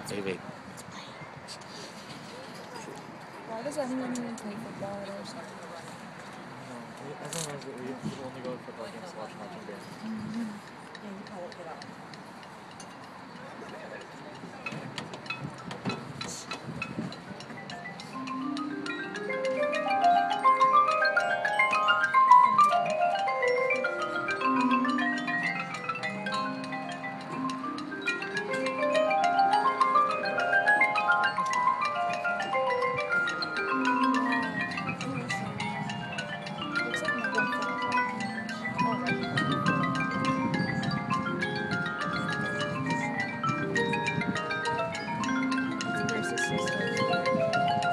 Maybe. Why does anyone even play football or something? Everyone knows that people only go to football games to watch marching bands. Yeah, you probably get out. Looks like Megan Fox. Oh, right. Grace's sister.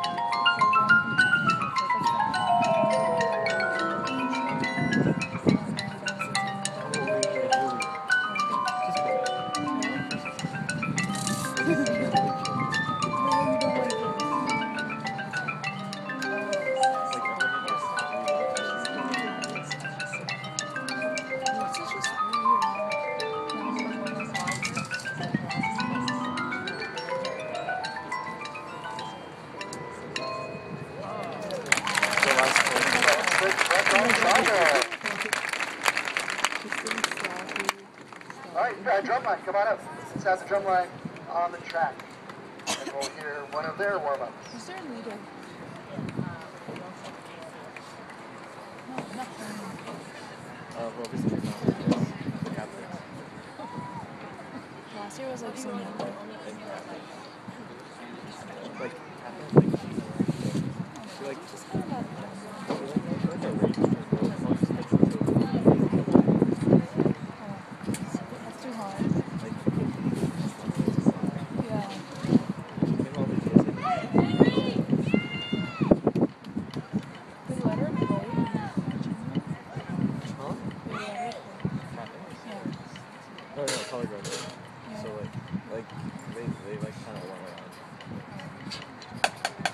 Alright, drum line, come on up. Let's have the drum line on the track. And we'll hear one of their warm-ups. Is there a leader? Whoever's in the captain. Last year was like so young. Like, captain, she like Just kind of got that's too hard. Yeah. Did you let her play? Huh? Did you let her play? Yeah. No, color guard. Yeah. So like they kind of went around.